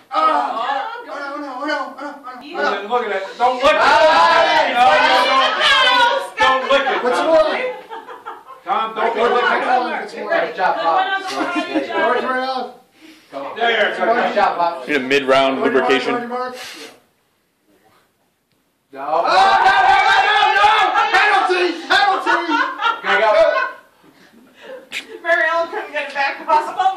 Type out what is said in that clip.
Look at it. Don't lick it. Don't lick it. What's more? Tom, don't lick it. Nice job, Pop. Come on. There. Nice job, Pop. Need a mid-round lubrication. No. No! Penalty! Go. Mary Ellen couldn't get it back possible.